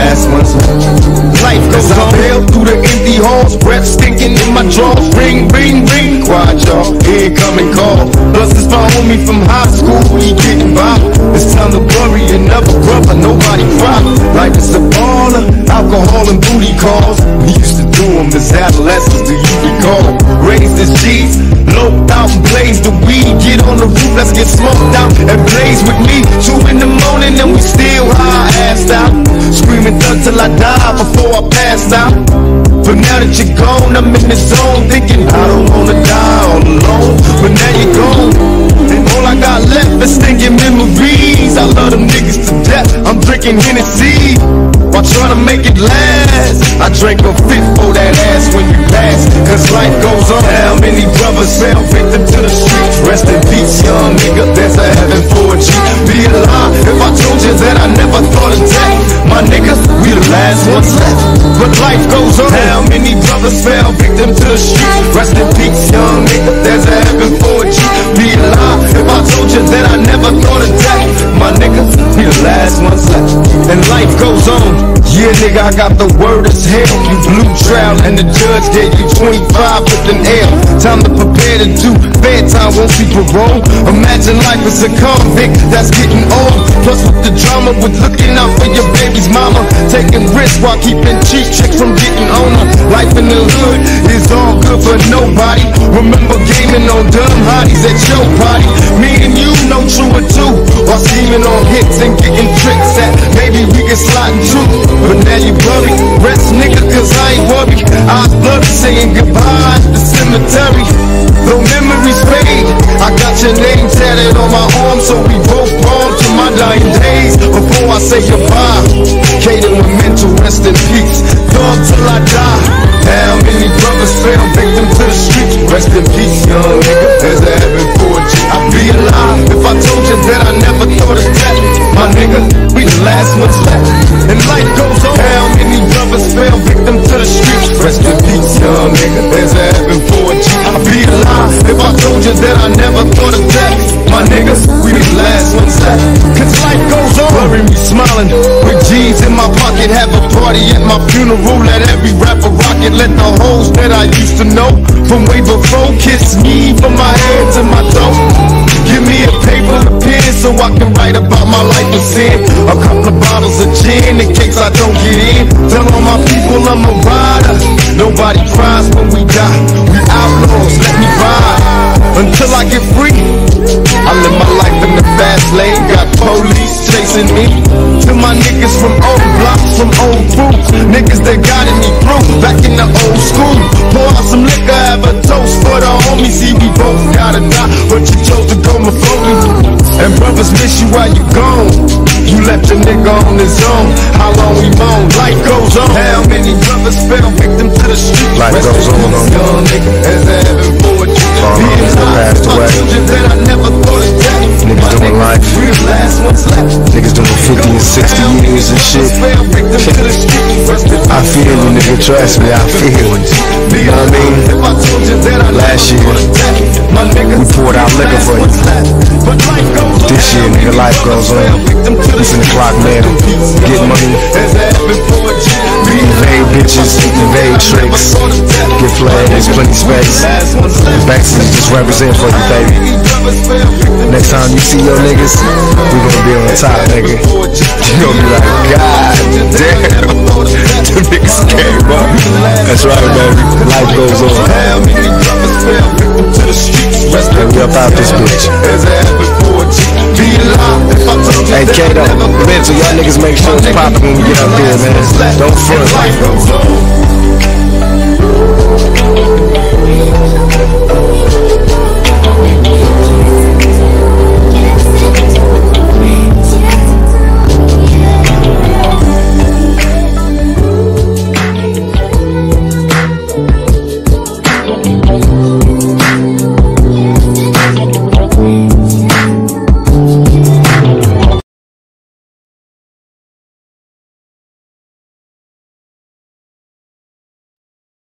last ones left. Life goes on. Hell through the empty halls, breath stinking in my drawers. Ring, ring, ring, quiet y'all, incoming call. Plus it's my homie from high school, he getting by. It's time to bury another brother, nobody cry. Life is a baller, alcohol and booty calls. We used to do them as adolescents, do you recall? Raised as G's, loped out and blazed the weed. Get on the roof, let's get smoked out and blaze with me. 2 in the morning and we still high, assed out. Screaming thug till I die before I pass out. But now that you're gone, I'm in the zone, thinking I don't wanna die all alone. But now you're gone, and all I got left is stinking memories. I love them niggas to death, I'm drinking Hennessy while trying to make it last. I drank a fifth for that ass when you pass, cause life goes on. How many brothers fell victim to the streets? Rest in peace, young nigga, there's a heaven for a G. Be a lie if I told you that I never thought of death. My niggas, we the last ones left, but life goes on. How many brothers fell victim to the streets? Rest in peace, young nigga, there's a heaven for a G. Be a lie if I told you that I never thought of death. My niggas, we the last ones left, and life goes on. Yeah, nigga, I got the word as hell. You blew trial and the judge gave you 25 with an L. Time to prepare to do bad time, won't see parole. Imagine life as a convict that's getting old. Plus with the drama, with looking out for your baby's mama, taking risks while keeping cheap chicks from getting on her. Life in the hood is all good for nobody. Remember gaming on dumb hotties at your party. Me and you know true or two, while scheming on hits and getting tricks that maybe we can slide in truth. But now you worry, rest nigga, cause I ain't worried. I was bloody saying goodbye at the cemetery. Though memories fade, I got your name tatted on my arm, so we both born to my dying days. Before I say goodbye, Kaden with mental rest in peace. Dog till I die. How many brothers fell victim to the streets? Rest in peace, young nigga, there's a heaven for a G. I'd be alive if I told you that I never thought of death. My nigga, we the last ones left, and life goes on. How many brothers fell victim to the streets? Rest in peace, young nigga, there's a heaven for a G. I'd be alive if I told you that I never thought of death. My niggas, we the last ones left, cause life goes on. Bury me smiling with G's in my pocket. Have a party at my funeral, let every rapper rock it. Let the hoes that I used to know from way before kiss me from my head to my toe. Give me a paper and a pen so I can write about my life of sin. A couple of bottles of gin in case I don't get in. Tell all my people I'm a rider. Nobody cries when we die. We outlaws, let me ride until I get free. I live my life in the fast lane. Got police chasing me. To my niggas from old blocks, from old boots, niggas that guided me through back in the old school. Pour out some liquor, have a toast for the homies. See, we both gotta die, but you chose to go before me. And brothers miss you while you gone. You left a nigga on his own. How long we moan? Life goes on. How many brothers fell victim to the street? Life goes on. Young nigga, as a heaven for a G. Passed away. Niggas doing life. Niggas doing 50 and 60 years and shit. I feel you, nigga, trust me, I feel you. You know what I mean? Last year, we poured out liquor for you. This year, nigga, life goes on. We finna clock, man. Get money. Evade bitches, evade tricks. Get flags, plenty space. Backseat just represent for you, baby. Next time you see your niggas, we gonna be on the top, nigga. You gonna be like, God damn, them niggas came up. That's right, baby. Life goes on. And we up out this bitch. Hey, Kato, mental, y'all niggas make sure it's poppin' when we get up there, man. Don't front.